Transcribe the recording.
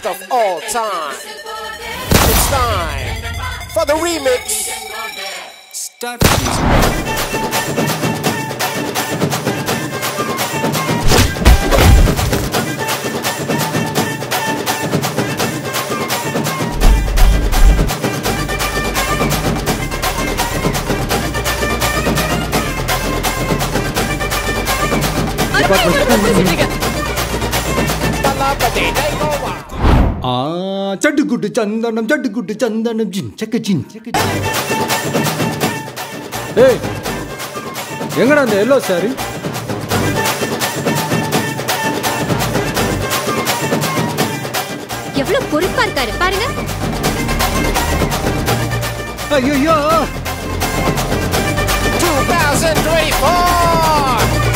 of all time. It's time for the remix. Start. சட்டுக்குட்டு சந்தனம் சட்டுக்குட்டு சந்தனம் ஜின் சக்க ஜின் சக்க ஜின். ஏய் எங்கடா அந்த எல்லோ சாரி? எவ்வளவு பொறுப்பா இருக்காரு பாருங்க. ஐயோ 2024